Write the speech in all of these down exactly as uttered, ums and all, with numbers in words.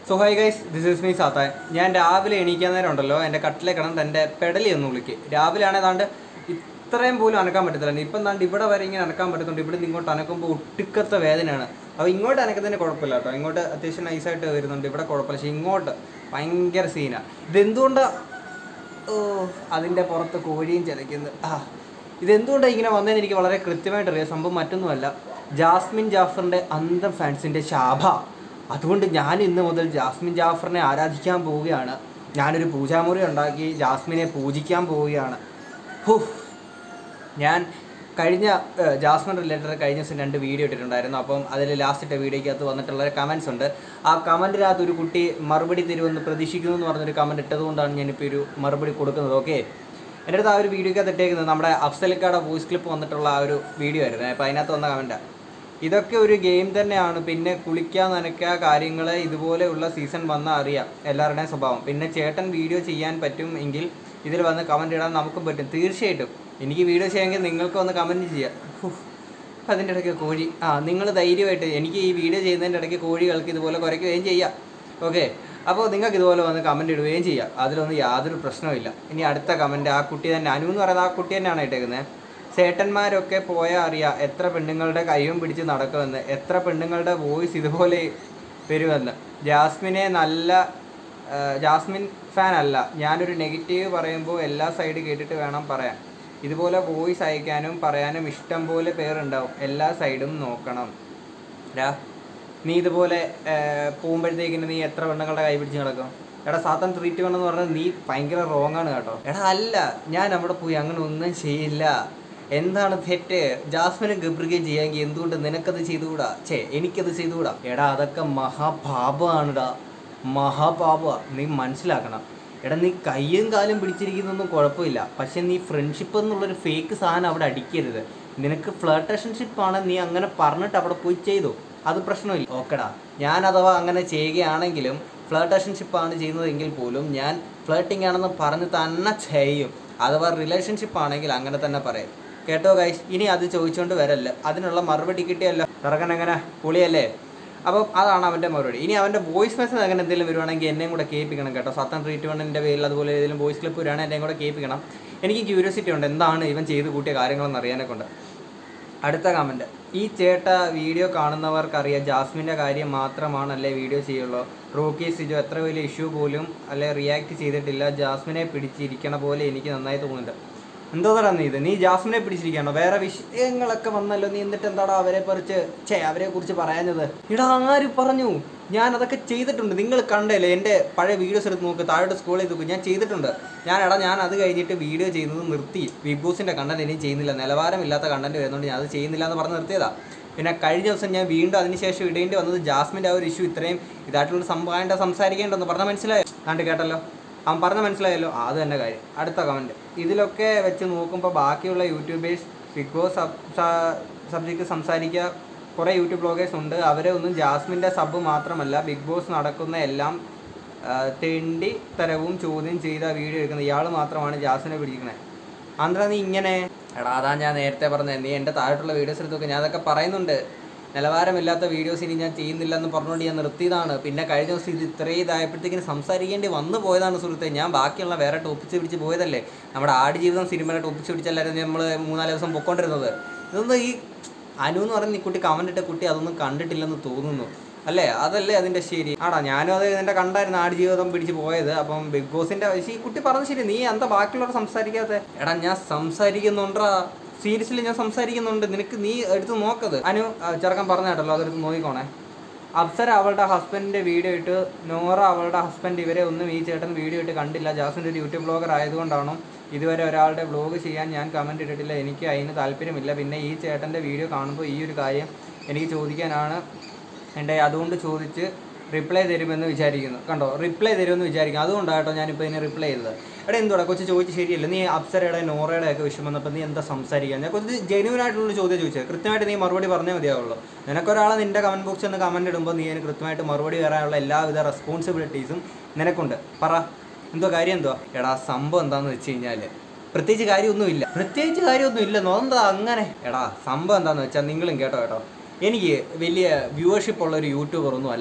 So hi guys, this is me Sathan. ഞാൻ രാവിലെ എണീക്കാൻ നേരം ഉണ്ടല്ലോ, എൻ്റെ കട്ടിലെ കിടന്നിട്ട് എൻ്റെ പെടലി ഒന്ന് വിളിക്ക്. രാവിലെ ആണെങ്കിൽ താണ്ട് ഇത്രയും പോലും അനക്കാൻ പറ്റത്തില്ല. ഇപ്പം താണ്ട് ഇവിടെ വരെ ഇങ്ങനെ അനക്കാൻ പറ്റുന്നുണ്ട്. ഇവിടെ നിന്ന് ഇങ്ങോട്ട് അനക്കുമ്പോൾ ഒട്ടുക്കത്തെ വേദനയാണ്. അപ്പോൾ ഇങ്ങോട്ട് അനക്കുന്നതിന് കുഴപ്പമില്ല കേട്ടോ, ഇങ്ങോട്ട് അത്യാവശ്യം നൈസായിട്ട് വരുന്നുണ്ട്. ഇവിടെ കുഴപ്പമില്ല, പക്ഷേ ഇങ്ങോട്ട് ഭയങ്കര സീനാണ്. ഇതെന്തുകൊണ്ടാണ് ഓ അതിൻ്റെ പുറത്ത് കോഴിയും ചിലയ്ക്കുന്നത്? ആ ഇതെന്തുകൊണ്ടാണ് ഇങ്ങനെ വന്നതെന്ന് എനിക്ക് വളരെ കൃത്യമായിട്ട് അറിയാം. സംഭവം മറ്റൊന്നുമല്ല, ജാസ്മിൻ ജാഫറിൻ്റെ അന്തം ഫാൻസിൻ്റെ ശാപ. അതുകൊണ്ട് ഞാൻ ഇന്ന് മുതൽ ജാസ്മിൻ ജാഫറിനെ ആരാധിക്കാൻ പോവുകയാണ്. ഞാനൊരു പൂജാമുറി ഉണ്ടാക്കി ജാസ്മിനെ പൂജിക്കാൻ പോവുകയാണ്. ഹൂ ഞാൻ കഴിഞ്ഞ ജാസ്മിൻ റിലേറ്റഡ് കഴിഞ്ഞ ദിവസം രണ്ട് വീഡിയോ ഇട്ടിട്ടുണ്ടായിരുന്നു. അപ്പം അതിൽ ലാസ്റ്റ് വീഡിയോയ്ക്കകത്ത് വന്നിട്ടുള്ള കമൻസ് ഉണ്ട്. ആ കമൻറ്റിനകത്ത് ഒരു കുട്ടി മറുപടി തരുമെന്ന് പ്രതീക്ഷിക്കുന്നു എന്ന് പറഞ്ഞൊരു കമൻറ്റ് ഇട്ടതുകൊണ്ടാണ് ഞാനിപ്പോൾ ഒരു മറുപടി കൊടുക്കുന്നത്. ഓക്കെ, എൻ്റെ അടുത്ത് ആ ഒരു വീഡിയോയ്ക്കകത്ത് ഇട്ടേക്കുന്നത് നമ്മുടെ അഫ്സലിക്കയുടെ വോയിസ് ക്ലിപ്പ് വന്നിട്ടുള്ള ആ ഒരു വീഡിയോ ആയിരുന്നു. അപ്പോൾ അതിനകത്ത് വന്ന കമൻറ്റാണ്, ഇതൊക്കെ ഒരു ഗെയിം തന്നെയാണ്. പിന്നെ കുളിക്കാൻ നനയ്ക്കുക കാര്യങ്ങൾ ഇതുപോലെയുള്ള സീസൺ വന്നാൽ അറിയാം എല്ലാവരുടെയും സ്വഭാവം. പിന്നെ ചേട്ടൻ വീഡിയോ ചെയ്യാൻ പറ്റും എങ്കിൽ ഇതിൽ വന്ന് കമൻറ്റ് ഇടാൻ നമുക്കും പറ്റും. തീർച്ചയായിട്ടും എനിക്ക് വീഡിയോ ചെയ്യാമെങ്കിൽ നിങ്ങൾക്ക് വന്ന് കമൻറ്റ് ചെയ്യാം. അതിൻ്റെ ഇടയ്ക്ക് കോഴി ആ നിങ്ങൾ ധൈര്യമായിട്ട് എനിക്ക് ഈ വീഡിയോ ചെയ്യുന്നതിൻ്റെ ഇടയ്ക്ക് കോഴികൾക്ക് ഇതുപോലെ കുരയ്ക്കുകയും ചെയ്യാം. ഓക്കെ, അപ്പോൾ നിങ്ങൾക്ക് ഇതുപോലെ വന്ന് കമൻറ്റ് ഇടുകയും ചെയ്യാം. അതിലൊന്നും യാതൊരു പ്രശ്നവുമില്ല. ഇനി അടുത്ത കമൻറ്റ് ആ കുട്ടി തന്നെ, അനു എന്ന് പറയുന്ന ആ കുട്ടി തന്നെയാണ് ഇട്ടേക്കുന്നത്. ചേട്ടന്മാരൊക്കെ പോയാൽ അറിയാം എത്ര പെണ്ണുങ്ങളുടെ കൈയും പിടിച്ച് നടക്കുമെന്ന്, എത്ര പെണ്ണുങ്ങളുടെ വോയിസ് ഇതുപോലെ വരുമെന്ന്. ജാസ്മിനെ നല്ല ജാസ്മിൻ ഫാൻ അല്ല, ഞാനൊരു നെഗറ്റീവ് പറയുമ്പോൾ എല്ലാ സൈഡ് കേട്ടിട്ട് വേണം പറയാൻ. ഇതുപോലെ വോയിസ് അയക്കാനും പറയാനും ഇഷ്ടം പോലെ പേരുണ്ടാവും, എല്ലാ സൈഡും നോക്കണം. രാ നീ ഇതുപോലെ പോകുമ്പോഴത്തേക്കിന് നീ എത്ര പെണ്ണുങ്ങളുടെ കൈ പിടിച്ച് നടക്കും? എടാ സാത്താൻ ട്രീറ്റ് വേണമെന്ന് പറഞ്ഞാൽ നീ ഭയങ്കര റോങ് ആണ് കേട്ടോ. എടാ അല്ല, ഞാൻ അവിടെ പോയി അങ്ങനെ ഒന്നും ചെയ്യില്ല. എന്താണ് തെറ്റ്? ജാസ്മിനെ ഗബ്രിഗേറ്റ് ചെയ്യാമെങ്കിൽ എന്തുകൊണ്ട് നിനക്കത് ചെയ്തുകൂടാ? ചേ എനിക്കത് ചെയ്തുകൂടാ? എടാ അതൊക്കെ മഹാപാപമാണിടാ, മഹാപാപ. നീ മനസ്സിലാക്കണം. എടാ നീ കയ്യും കാലും പിടിച്ചിരിക്കുന്നൊന്നും കുഴപ്പമില്ല, പക്ഷെ നീ ഫ്രണ്ട്ഷിപ്പ് എന്നുള്ളൊരു ഫേക്ക് സാധനം അവിടെ അടിക്കരുത്. നിനക്ക് ഫ്ലർട്ടേഷൻഷിപ്പാണ്, നീ അങ്ങനെ പറഞ്ഞിട്ട് അവിടെ പോയി ചെയ്തു, അത് പ്രശ്നമില്ല. ഓക്കെടാ, ഞാൻ അഥവാ അങ്ങനെ ചെയ്യുകയാണെങ്കിലും ഫ്ലർട്ടേഷൻഷിപ്പാണ് ചെയ്യുന്നതെങ്കിൽ പോലും ഞാൻ ഫ്ലർട്ടിങ് ആണെന്ന് പറഞ്ഞ് തന്നെ ചെയ്യും. അഥവാ റിലേഷൻഷിപ്പ് ആണെങ്കിൽ അങ്ങനെ തന്നെ പറയും. കേട്ടോ ഗൈസ്, ഇനി അത് ചോദിച്ചുകൊണ്ട് വരല്ല, അതിനുള്ള മറുപടി കിട്ടിയല്ലോ. ചെറുക്കൻ എങ്ങനെ പുളിയല്ലേ? അപ്പം അതാണ് അവൻ്റെ മറുപടി. ഇനി അവൻ്റെ വോയിസ് മെസ്സേജ് അങ്ങനെ എന്തെങ്കിലും വരുവാണെങ്കിൽ എന്നെയും കൂടെ കേൾപ്പിക്കണം കേട്ടോ. സത്താൻ ട്രീറ്റ്മെൻറ്റിൻ്റെ പേരിൽ അതുപോലെ ഏതെങ്കിലും വോയിസ് ക്ലിപ്പ് വരുവാണെങ്കിൽ എന്നെയും കൂടെ കേൾപ്പിക്കണം. എനിക്ക് ക്യൂരിയോസിറ്റി ഉണ്ട് എന്താണ് ഇവൻ ചെയ്ത് കൂട്ടിയ കാര്യങ്ങളെന്ന് അറിയാനെ കൊണ്ട്. അടുത്ത കമൻറ്റ്, ഈ ചേട്ട വീഡിയോ കാണുന്നവർക്കറിയാം ജാസ്മിൻ്റെ കാര്യം മാത്രമാണല്ലേ വീഡിയോ ചെയ്യുള്ളൂ. റോക്കി സിജോ എത്ര വലിയ ഇഷ്യൂ പോലും അല്ലെ റിയാക്ട് ചെയ്തിട്ടില്ല. ജാസ്മിനെ പിടിച്ചിരിക്കണ പോലെ എനിക്ക് നന്നായി തോന്നുന്നുണ്ട്. എന്തോന്നാ നീ ഇത്? നീ ജാസ്മിനെ പിടിച്ചിരിക്കണോ? വേറെ വിഷയങ്ങളൊക്കെ വന്നല്ലോ, നീ എന്നിട്ട് എന്താടാ അവരെ കുറിച്ച് ചേ അവരെ കുറിച്ച് പറയാഞ്ഞത്? ഇടാ ആര് പറഞ്ഞു? ഞാൻ അതൊക്കെ ചെയ്തിട്ടുണ്ട്. നിങ്ങൾ കണ്ടല്ലേ എൻ്റെ പഴയ വീഡിയോസ് എടുത്ത് നോക്ക്, താഴോട്ട് സ്ക്രോൾ ചെയ്ത് നോക്ക്, ഞാൻ ചെയ്തിട്ടുണ്ട്. ഞാൻ എടാ ഞാൻ അത് കഴിഞ്ഞിട്ട് വീഡിയോ ചെയ്യുന്നത് നിർത്തി. ബിഗ് ബോസിൻ്റെ കണ്ടന്റ് ഇനിയും ചെയ്യുന്നില്ല, നിലവാരമില്ലാത്ത കണ്ടന്റ് വരുന്നതുകൊണ്ട് ഞാൻ അത് ചെയ്യുന്നില്ല എന്ന് പറഞ്ഞ് നിർത്തിയതാണ്. പിന്നെ കഴിഞ്ഞ ദിവസം ഞാൻ വീണ്ടും അതിനുശേഷം ഇടേണ്ടി വന്നത് ജാസ്മിൻ്റെ ആ ഒരു ഇഷ്യൂ ഇത്രയും ഇതായിട്ടുള്ള സംഭവമായിട്ട് സംസാരിക്കേണ്ടെന്ന് പറഞ്ഞാൽ മനസ്സിലായോ? കണ്ട് കേട്ടല്ലോ, അവൻ പറഞ്ഞ മനസ്സിലായല്ലോ. അത് തന്നെ കാര്യം. അടുത്ത കമൻറ്റ്, ഇതിലൊക്കെ വെച്ച് നോക്കുമ്പോൾ ബാക്കിയുള്ള യൂട്യൂബേഴ്സ് ബിഗ് ബോസ് സബ്ജക്റ്റ് സംസാരിക്കുക കുറേ യൂട്യൂബ് ബ്ലോഗേഴ്സ് ഉണ്ട്. അവരെ ഒന്നും ജാസ്മിൻ്റെ സബ് മാത്രമല്ല ബിഗ് ബോസ് നടക്കുന്ന എല്ലാം തെണ്ടി തരവും ചോദ്യം ചെയ്ത വീഡിയോ എടുക്കുന്നത് ഇയാൾ മാത്രമാണ് ജാസ്മിനെ പിടിക്കുന്നത്. അന്താ നീ ഇങ്ങനെ? എടാ അതാ ഞാൻ നേരത്തെ പറഞ്ഞത്, നീ എൻ്റെ താഴോട്ടുള്ള വീഡിയോസ് എടുത്ത് നോക്കുക. ഞാൻ അതൊക്കെ പറയുന്നുണ്ട്. നിലവാരമില്ലാത്ത വീഡിയോസ് ഇനി ഞാൻ ചെയ്യുന്നില്ല എന്ന് പറഞ്ഞുകൊണ്ട് ഞാൻ നിർത്തിയതാണ്. പിന്നെ കഴിഞ്ഞ ദിവസം ഇത് ഇത്രയും ഇതായപ്പോഴത്തേക്കിന് സംസാരിക്കേണ്ടി വന്നു പോയതാണ് സുഹൃത്തെ. ഞാൻ ബാക്കിയുള്ള വേറെ ടോപ്പിക്സ് പിടിച്ച് പോയതല്ലേ. നമ്മുടെ ആടുജീവിതം സിനിമയുടെ ടോപ്പിക്സ് പിടിച്ചല്ലായിരുന്നു നമ്മൾ മൂന്നാല് ദിവസം പൊയ്ക്കൊണ്ടിരുന്നത്. ഇതൊന്നും ഈ അനു എന്ന് പറയുന്ന ഈ കുട്ടി കമൻ്റ് ഇട്ട കുട്ടി അതൊന്നും കണ്ടിട്ടില്ലെന്ന് തോന്നുന്നു അല്ലേ? അതല്ലേ അതിൻ്റെ ശരി. ആടാ ഞാനും അത് ഇതിൻ്റെ കണ്ടായിരുന്നു ആടുജീവിതം പിടിച്ച് പോയത്. അപ്പം ബിഗ് ബോസിൻ്റെ ഈ കുട്ടി പറഞ്ഞ ശരി, നീ എന്താ ബാക്കിയുള്ളവർ സംസാരിക്കാതെ? എടാ ഞാൻ സംസാരിക്കുന്നുണ്ടാ, സീരിയസ്ലി ഞാൻ സംസാരിക്കുന്നുണ്ട്. നിനക്ക് നീ എടുത്ത് നോക്കത്. അനു ചെറുക്കൻ പറഞ്ഞ കേട്ടല്ലോ, അതെടുത്ത് നോക്കിക്കോണേ. അപ്സര അവളുടെ ഹസ്ബൻഡിൻ്റെ വീഡിയോ ഇട്ട്, നോറ അവളുടെ ഹസ്ബൻഡ്, ഇവരെ ഒന്നും ഈ ചേട്ടൻ വീഡിയോ ഇട്ട് കണ്ടില്ല. ജാസ്മിൻ്റെ ഒരു യൂട്യൂബ് ബ്ലോഗർ ആയതുകൊണ്ടാണോ ഇതുവരെ ഒരാളുടെ വ്ലോഗ് ചെയ്യാൻ ഞാൻ കമൻറ്റ് ഇട്ടിട്ടില്ല. എനിക്ക് അതിന് താല്പര്യമില്ല. പിന്നെ ഈ ചേട്ടൻ്റെ വീഡിയോ കാണുമ്പോൾ ഈ ഒരു കാര്യം എനിക്ക് ചോദിക്കാനാണ് എൻ്റെ, അതുകൊണ്ട് ചോദിച്ച് റിപ്ലൈ തരുമെന്ന് വിചാരിക്കുന്നു. കണ്ടോ, റിപ്ലൈ തരുമെന്ന് വിചാരിക്കും. അതുകൊണ്ടാട്ടോ ഞാനിപ്പോൾ ഇതിന് റിപ്ലൈ ചെയ്തത്. എടാ എന്തുവാ കൊച്ചു ചോദിച്ച് ശരിയല്ല. നീ അപ്സരയുടെ നോറയുടെ ഒക്കെ വിഷയം വന്നപ്പോൾ നീ എന്താ സംസാരിക്കാൻ? ഞാൻ കുറച്ച് ജെന്യൂൻ ആയിട്ടുള്ള ചോദ്യം ചോദിച്ചത്, കൃത്യമായിട്ട് നീ മറുപടി പറഞ്ഞേ മതിയാവുള്ളൂ. നിനക്കൊരാളെ നിൻ്റെ കമൻറ്റ് ബോക്സിൽ നിന്ന് കമൻറ്റ് ഇടുമ്പോൾ നീ അതിന് കൃത്യമായിട്ട് മറുപടി വരാനുള്ള എല്ലാവിധ റെസ്പോൺസിബിലിറ്റീസും നിനക്കുണ്ട്. പറ എന്തോ കാര്യം എന്തുവാ? എടാ സംഭവം എന്താണെന്ന് വെച്ച് കഴിഞ്ഞാൽ പ്രത്യേകിച്ച് കാര്യമൊന്നുമില്ല, പ്രത്യേകിച്ച് കാര്യമൊന്നും ഇല്ലെന്നോ? എന്താ അങ്ങനെ? എടാ സംഭവം എന്താണെന്ന് വെച്ചാൽ നിങ്ങളും കേട്ടോ കേട്ടോ എനിക്ക് വലിയ വ്യൂവർഷിപ്പ് ഉള്ള ഒരു യൂട്യൂബർ ഒന്നും അല്ല ഞാൻ.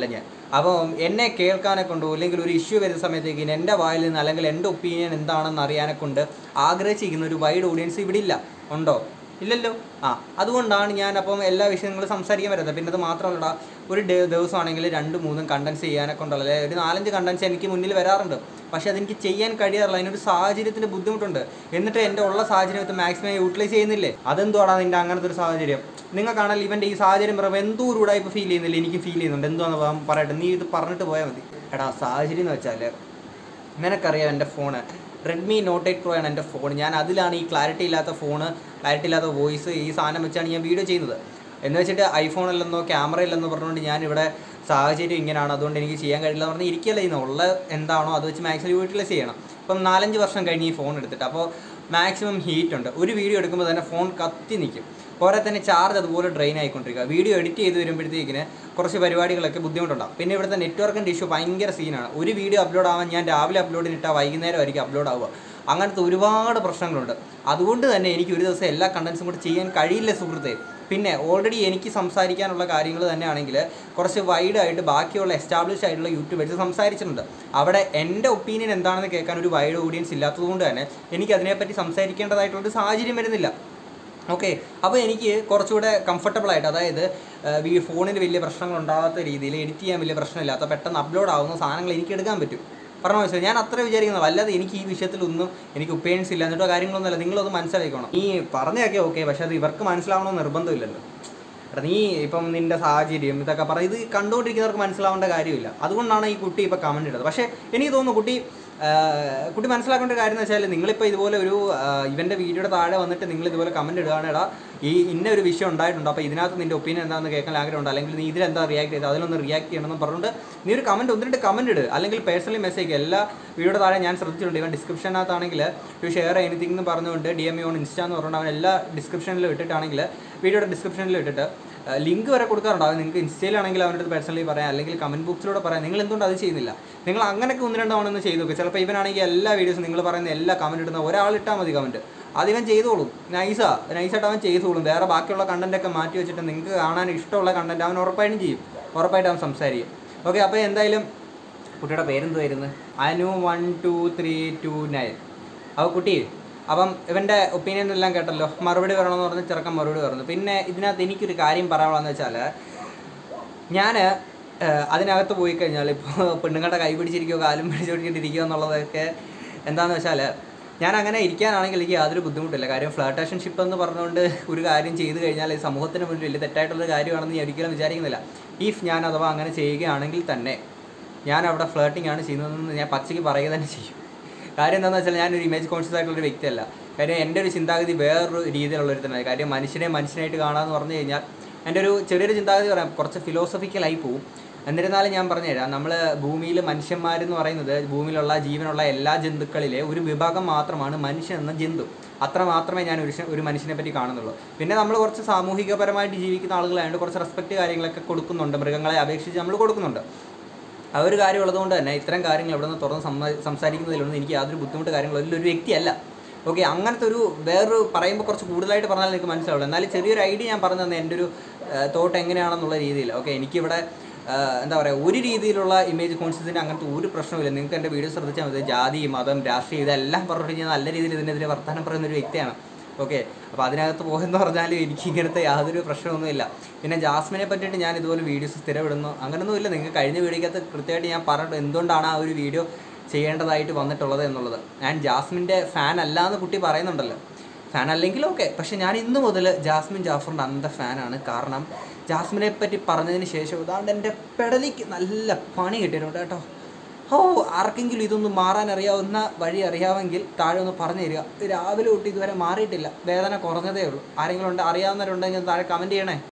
അപ്പോൾ എന്നെ കേൾക്കാനെ കൊണ്ടോ അല്ലെങ്കിൽ ഒരു ഇഷ്യൂ വരുന്ന സമയത്തേക്ക് എൻ്റെ വായിൽ നിന്ന് അല്ലെങ്കിൽ എൻ്റെ ഒപ്പീനിയൻ എന്താണെന്ന് അറിയാനെ കൊണ്ട് ആഗ്രഹിച്ചിരിക്കുന്ന ഒരു വൈഡ് ഓഡിയൻസ് ഇവിടെ ഇല്ല. ഉണ്ടോ? ഇല്ലല്ലോ. ആ അതുകൊണ്ടാണ് ഞാൻ അപ്പം എല്ലാ വിഷയങ്ങളും സംസാരിക്കാൻ പറ്റുന്നത്. പിന്നെ അത് മാത്രമല്ല, ഒരു ദിവസമാണെങ്കിൽ രണ്ട് മൂന്നും കണ്ടൻസ് ചെയ്യാനെ കൊണ്ടുള്ള അല്ലെ ഒരു നാലഞ്ച് കണ്ടൻസ് എനിക്ക് മുന്നിൽ വരാറുണ്ട്. പക്ഷേ അതെനിക്ക് ചെയ്യാൻ കഴിയാറില്ല. അതിനൊരു സാഹചര്യത്തിന് ബുദ്ധിമുട്ടുണ്ട്. എന്നിട്ട് എൻ്റെ ഉള്ള സാഹചര്യത്തെ മാക്സിമം യൂട്ടിലൈസ് ചെയ്യുന്നില്ലേ? അതെന്തുവാടാ നിൻ്റെ അങ്ങനത്തെ ഒരു സാഹചര്യം? നിങ്ങൾക്കാണെങ്കിൽ ഇവൻ്റെ ഈ സാഹചര്യം പറയുമ്പോൾ എന്തോ ഒരു ഉടായ്പ ഫീൽ ചെയ്യുന്നില്ല. എനിക്ക് ഫീൽ ചെയ്യുന്നുണ്ട്. എന്തുവാന്ന് പറയട്ടെ, നീ ഇത് പറഞ്ഞിട്ട് പോയാൽ മതി. എടാ സാഹചര്യം എന്ന് വെച്ചാൽ നിനക്കറിയാം, എൻ്റെ phone Redmi note eight pro ആണ് എൻ്റെ ഫോൺ. ഞാൻ അതിലാണ് ഈ ക്ലാരിറ്റി ഇല്ലാത്ത ഫോണ്, ക്ലാരിറ്റി ഇല്ലാത്ത വോയിസ്, ഈ സാധനം വെച്ചാണ് ഞാൻ വീഡിയോ ചെയ്യുന്നത്. എന്ന് വെച്ചിട്ട് ഐഫോൺ ഇല്ലെന്നോ ക്യാമറ ഇല്ലെന്നോ പറഞ്ഞുകൊണ്ട് ഞാനിവിടെ സാഹചര്യം ഇങ്ങനെയാണ് അതുകൊണ്ട് എനിക്ക് ചെയ്യാൻ കഴിയില്ല എന്ന് പറഞ്ഞാൽ ഇരിക്കല്ല ചെയ്യുന്നത്. ഉള്ള എന്താണോ അത് വെച്ച് മാക്സിമം യൂട്ടിലൈസ് ചെയ്യണം. ഇപ്പം നാലഞ്ച് വർഷം കഴിഞ്ഞ് ഈ ഫോൺ എടുത്തിട്ട് അപ്പോൾ മാക്സിമം ഹീറ്റ് ഉണ്ട്. ഒരു വീഡിയോ എടുക്കുമ്പോൾ തന്നെ ഫോൺ കത്തി നിൽക്കും. പോരെ തന്നെ ചാർജ് അതുപോലെ ഡ്രെയിൻ ആയിക്കൊണ്ടിരിക്കുക. വീഡിയോ എഡിറ്റ് ചെയ്ത് വരുമ്പോഴത്തേക്കിന് കുറച്ച് പരിപാടികളൊക്കെ ബുദ്ധിമുട്ടുണ്ടാകും. പിന്നെ ഇവിടുത്തെ നെറ്റ്വർക്കിൻ്റെ ഇഷ്യൂ ഭയങ്കര സീനാണ്. ഒരു വീഡിയോ അപ്ലോഡ് ആവാൻ ഞാൻ രാവിലെ അപ്ലോഡ് ചെയ്തിട്ടാൽ വൈകുന്നേരമായിരിക്കും അപ്ലോഡ് ആവുക. അങ്ങനത്തെ ഒരുപാട് പ്രശ്നങ്ങളുണ്ട്. അതുകൊണ്ട് തന്നെ എനിക്ക് ഒരു ദിവസം എല്ലാ കണ്ടൻസും കൂടി ചെയ്യാൻ കഴിയില്ല സുഹൃത്തെ. പിന്നെ ഓൾറെഡി എനിക്ക് സംസാരിക്കാനുള്ള കാര്യങ്ങൾ തന്നെയാണെങ്കിൽ കുറച്ച് വൈഡായിട്ട് ബാക്കിയുള്ള എസ്റ്റാബ്ലിഷ് ആയിട്ടുള്ള യൂട്യൂബേഴ്സ് സംസാരിച്ചിട്ടുണ്ട്. അവിടെ എൻ്റെ ഒപ്പീനിയൻ എന്താണെന്ന് കേൾക്കാൻ ഒരു വൈഡ് ഓഡിയൻസ് ഇല്ലാത്തതുകൊണ്ട് തന്നെ എനിക്ക് അതിനെപ്പറ്റി സംസാരിക്കേണ്ടതായിട്ടുള്ളൊരു സാഹചര്യം വരുന്നില്ല. ഓക്കെ, അപ്പോൾ എനിക്ക് കുറച്ചുകൂടെ കംഫർട്ടബിളായിട്ട്, അതായത് ഈ ഫോണിന് വലിയ പ്രശ്നങ്ങൾ ഉണ്ടാകാത്ത രീതിയിൽ എഡിറ്റ് ചെയ്യാൻ വലിയ പ്രശ്നമില്ലാത്ത പെട്ടെന്ന് അപ്ലോഡ് ആവുന്ന സാധനങ്ങൾ എനിക്ക് എടുക്കാൻ പറ്റും. പറഞ്ഞ മനസ്സിലായി. ഞാൻ അത്ര വിചാരിക്കുന്നത്. അല്ലാതെ എനിക്ക് ഈ വിഷയത്തിലൊന്നും എനിക്ക് ഒപ്പീനിയൻസ് ഇല്ല എന്നിട്ടോ കാര്യങ്ങളൊന്നുമല്ല. നിങ്ങളത് മനസ്സിലാക്കണം. ഈ പറഞ്ഞതൊക്കെ ഓക്കെ, പക്ഷെ അത് ഇവർക്ക് മനസ്സിലാവണമെന്ന് നിർബന്ധമില്ലല്ലോ. എടാ നീ ഇപ്പം നിൻ്റെ സാഹചര്യം ഇതൊക്കെ പറ, ഇത് കണ്ടുകൊണ്ടിരിക്കുന്നവർക്ക് മനസ്സിലാവേണ്ട കാര്യമില്ല. അതുകൊണ്ടാണ് ഈ കുട്ടി ഇപ്പോൾ കമൻറ്റ് ഇട്ടത്. പക്ഷേ എനിക്ക് തോന്നുന്നു കുട്ടി കുട്ടി മനസ്സിലാക്കേണ്ട കാര്യം എന്ന് വെച്ചാൽ, നിങ്ങളിപ്പോൾ ഇതുപോലെ ഒരു ഇവൻ്റെ വീഡിയോയുടെ താഴെ വന്നിട്ട് നിങ്ങൾ ഇതുപോലെ കമൻറ്റ് ഇടുകയാണ്, എടാ ഈ ഇന്ന ഒരു വിഷയം ഉണ്ടായിട്ടുണ്ട്, അപ്പോൾ ഇതിനകത്ത് നിൻ്റെ ഒപ്പീനിയൻ എന്താണെന്ന് കേൾക്കാൻ ആഗ്രഹമുണ്ട്, അല്ലെങ്കിൽ നീ ഇതിലെന്താ റിയാക്ട് ചെയ്ത് അതിലൊന്ന് റിയാക്ട് ചെയ്യണമെന്ന് പറഞ്ഞുകൊണ്ട് നീ ഒരു കമൻറ്റ് ഒന്ന് രണ്ട് കമൻറ്റ് ഇട്, അല്ലെങ്കിൽ പേഴ്സണലി മെസ്സേജ്. എല്ലാ വീഡിയോയുടെ താഴെ ഞാൻ ശ്രദ്ധിച്ചിട്ടുണ്ട്. ഇവൻ ഡിസ്ക്രിപ്ഷനകത്താണെങ്കിൽ ടു ഷെയർ എനിത്തിങ് എന്ന് പറഞ്ഞുകൊണ്ട് D M me on Insta എന്ന് പറഞ്ഞുകൊണ്ട് അവൻ എല്ലാ ഡിസ്ക്രിപ്ഷനിലും ഇട്ടിട്ടാണെങ്കിൽ വീഡിയോയുടെ ഡിസ്ക്രിപ്ഷനിലും ഇട്ടിട്ട് ലിങ്ക് വരെ കൊടുക്കാറുണ്ടാവും. നിങ്ങൾക്ക് ഇൻസ്റ്റയിലാണെങ്കിൽ അവൻ്റെ അടുത്ത് പേഴ്സണലി പറയാം, അല്ലെങ്കിൽ കമൻറ്റ് ബോക്സിലൂടെ പറയാം. നിങ്ങൾ എന്തുകൊണ്ട് അത് ചെയ്യുന്നില്ല? നിങ്ങൾ അങ്ങനെയൊക്കെ ഒന്ന് രണ്ടാവണമെന്ന് ചെയ്തു നോക്കുക. ചിലപ്പോൾ ഇവനാണെങ്കിൽ എല്ലാ വീഡിയോസും നിങ്ങൾ പറയുന്ന എല്ലാ കമൻറ്റ് ഇടുന്ന ഒരാളിട്ടാൽ മതി കമൻറ്റ്, അതിവൻ ചെയ്തോളും. നൈസാ നൈസായിട്ട് അവൻ ചെയ്തോളും. വേറെ ബാക്കിയുള്ള കണ്ടൻറ്റൊക്കെ മാറ്റി വെച്ചിട്ട് നിങ്ങൾക്ക് കാണാൻ ഇഷ്ടമുള്ള കണ്ടൻറ്റ് അവൻ ഉറപ്പായിട്ടും ചെയ്യും. ഉറപ്പായിട്ട് അവൻ സംസാരിക്കും. ഓക്കെ, അപ്പോൾ എന്തായാലും കുട്ടിയുടെ പേരെന്തുവായിരുന്നു? Anu one two three two nine. അപ്പോൾ കുട്ടി, അപ്പം ഇവൻ്റെ ഒപ്പീനിയൻ എല്ലാം കേട്ടല്ലോ. മറുപടി പറയണമെന്ന് പറഞ്ഞ് ചെറുക്കൻ മറുപടി പറഞ്ഞു. പിന്നെ ഇതിനകത്ത് എനിക്കൊരു കാര്യം പറയാനുള്ളതെന്ന് വെച്ചാൽ, ഞാൻ അതിനകത്ത് പോയി കഴിഞ്ഞാൽ ഇപ്പോൾ പെണ്ണുങ്ങളുടെ കൈ പിടിച്ചിരിക്കുകയോ കാലും പിടിച്ചിരിക്കുകയോ എന്നുള്ളതൊക്കെ എന്താണെന്ന് വെച്ചാൽ, ഞാൻ അങ്ങനെ ഇരിക്കാനാണെങ്കിൽ എനിക്ക് യാതൊരു ബുദ്ധിമുട്ടില്ല. കാര്യം ഫ്ലർട്ടേഷൻഷിപ്പ് എന്ന് പറഞ്ഞുകൊണ്ട് ഒരു കാര്യം ചെയ്തു കഴിഞ്ഞാൽ ഈ സമൂഹത്തിന് മുന്നിൽ വലിയ തെറ്റായിട്ടുള്ളൊരു കാര്യമാണെന്ന് ഞാൻ ഒരിക്കലും വിചാരിക്കുന്നില്ല. ഇഫ് ഞാൻ അഥവാ അങ്ങനെ ചെയ്യുകയാണെങ്കിൽ തന്നെ ഞാൻ അവിടെ ഫ്ലേട്ടിംഗ് ആണ് ചെയ്യുന്നതെന്ന് ഞാൻ പച്ചയ്ക്ക് പറയുക തന്നെ ചെയ്യും. കാര്യം എന്താണെന്ന് വെച്ചാൽ, ഞാനൊരു ഇമേജ് കോൺഷ്യസ് ആയിട്ടുള്ളൊരു വ്യക്തിയല്ല. കാര്യം എൻ്റെ ഒരു ചിന്താഗതി വേറൊരു രീതിയിലുള്ളൊരു തന്നെ. കാര്യം മനുഷ്യനെ മനുഷ്യനായിട്ട് കാണാമെന്ന് പറഞ്ഞു കഴിഞ്ഞാൽ എൻ്റെ ഒരു ചെറിയൊരു ചിന്താഗതി പറയാം, കുറച്ച് ഫിലോസഫിക്കലായി പോവും. എന്നിരുന്നാലും ഞാൻ പറഞ്ഞുതരാം, നമ്മൾ ഭൂമിയിൽ മനുഷ്യന്മാരെന്ന് പറയുന്നത് ഭൂമിയിലുള്ള ജീവനുള്ള എല്ലാ ജന്തുക്കളിലെ ഒരു വിഭാഗം മാത്രമാണ് മനുഷ്യൻ എന്ന ജന്തു. അത്ര മാത്രമേ ഞാൻ ഒരു ഒരു മനുഷ്യനെ പറ്റി കാണുന്നുള്ളൂ. പിന്നെ നമ്മൾ കുറച്ച് സാമൂഹികപരമായിട്ട് ജീവിക്കുന്ന ആളുകളായതുകൊണ്ട് കുറച്ച് റെസ്പെക്റ്റ് കാര്യങ്ങളൊക്കെ കൊടുക്കുന്നുണ്ട്. മൃഗങ്ങളെ അപേക്ഷിച്ച് നമ്മൾ കൊടുക്കുന്നുണ്ട്. ആ ഒരു കാര്യം ഉള്ളതുകൊണ്ട് തന്നെ ഇത്തരം കാര്യങ്ങൾ ഇവിടെ നിന്ന് തുറന്ന് സംസാരിക്കുന്നതിലൊന്നും എനിക്ക് യാതൊരു ബുദ്ധിമുട്ട് കാര്യങ്ങളൊന്നും ഒരു വ്യക്തിയല്ല. ഓക്കെ, അങ്ങനത്തെ ഒരു വേറൊരു പറയുമ്പോൾ കുറച്ച് കൂടുതലായിട്ട് പറഞ്ഞാൽ എനിക്ക് മനസ്സിലാവുള്ളൂ. എന്നാലും ചെറിയൊരു ഐഡിയ ഞാൻ പറഞ്ഞു തന്നെ, എൻ്റെ ഒരു തോട്ട് എങ്ങനെയാണെന്നുള്ള രീതിയിൽ. ഓക്കെ, എനിക്കിവിടെ എന്താ പറയുക, ഒരു രീതിയിലുള്ള ഇമേജ് കോൺഷ്യസിൻ്റെ അങ്ങനത്തെ ഒരു പ്രശ്നമില്ല. നിങ്ങൾക്ക് എൻ്റെ വീഡിയോ ശ്രദ്ധിച്ചാൽ മതി. ജാതി, മതം, രാഷ്ട്രീയം ഇതെല്ലാം പറഞ്ഞിട്ട് ഞാൻ നല്ല രീതിയിൽ ഇതിനെതിരെ വർത്തമാനം പറയുന്നൊരു വ്യക്തിയാണ്. ഓക്കെ, അപ്പോൾ അതിനകത്ത് പോകുമെന്ന് പറഞ്ഞാൽ എനിക്ക് ഇങ്ങനത്തെ യാതൊരു പ്രശ്നമൊന്നുമില്ല. പിന്നെ ജാസ്മിനെ പറ്റിയിട്ട് ഞാൻ ഇതുപോലെ വീഡിയോസ് സ്ഥിരമിടുന്നു അങ്ങനെയൊന്നുമില്ല. നിങ്ങൾക്ക് കഴിഞ്ഞ വീഡിയോക്കകത്ത് കൃത്യമായിട്ട് ഞാൻ പറഞ്ഞിട്ട് എന്തുകൊണ്ടാണ് ആ ഒരു വീഡിയോ ചെയ്യേണ്ടതായിട്ട് വന്നിട്ടുള്ളത് എന്നുള്ളത്. ഞാൻ ജാസ്മിൻ്റെ ഫാൻ അല്ല എന്ന് കുട്ടി പറയുന്നുണ്ടല്ലോ. ഫാൻ അല്ലെങ്കിൽ ഓക്കെ, പക്ഷെ ഞാൻ ഇന്ന് മുതൽ ജാസ്മിൻ ജാഫറിൻ്റെ അന്ത ഫാനാണ്. കാരണം ജാസ്മിനെ പറ്റി പറഞ്ഞതിന് ശേഷം ഇതാണ്ട് എൻ്റെ പെടലിക്ക് നല്ല പണി കിട്ടിയിട്ടുണ്ട് കേട്ടോ. ഓ, ആർക്കെങ്കിലും ഇതൊന്ന് മാറാൻ അറിയാവുന്ന വഴി അറിയാമെങ്കിൽ താഴെ ഒന്ന് പറഞ്ഞു തരിക. രാവിലെ തൊട്ട് ഇതുവരെ മാറിയിട്ടില്ല, വേദന കുറഞ്ഞതേ ഉള്ളൂ. ആരെങ്കിലും ഉണ്ട് അറിയാവുന്നവരുണ്ടെങ്കിൽ താഴെ കമൻറ്റ് ചെയ്യണേ.